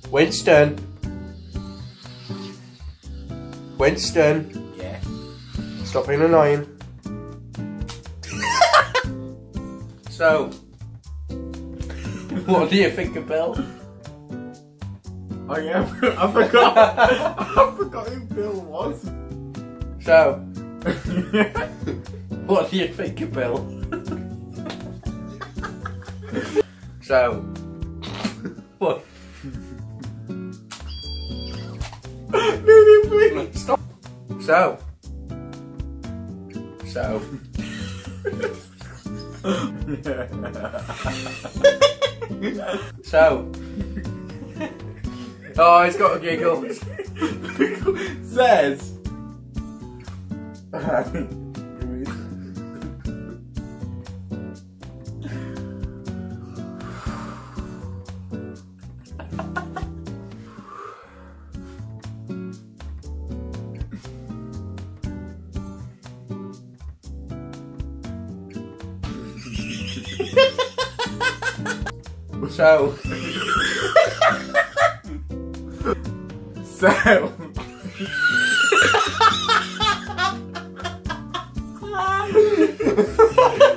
Winston. Winston. Yeah. Stop being annoying. So, what do you think of Bill? Oh yeah, I forgot. I forgot who Bill was. So, what do you think of Bill? So, what? No, please. Stop. So. So. Oh, he's got a giggle. Says. So. So.